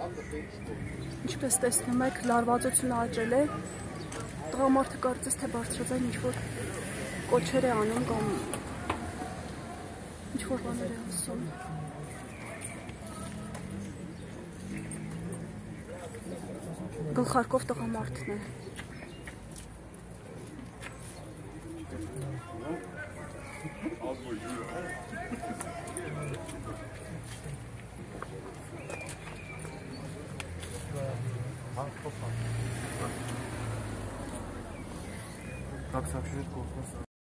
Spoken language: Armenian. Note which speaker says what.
Speaker 1: Ինչպես տեսնում եք, լարվածությունը աճել է, տղամարդը կարծես թե բարձրաձայն ինչ-որ կոչեր է անում կամ ինչ-որ բաներ է ասում։ Գլխարկով տղամարդն է։
Speaker 2: Как сообщает космос?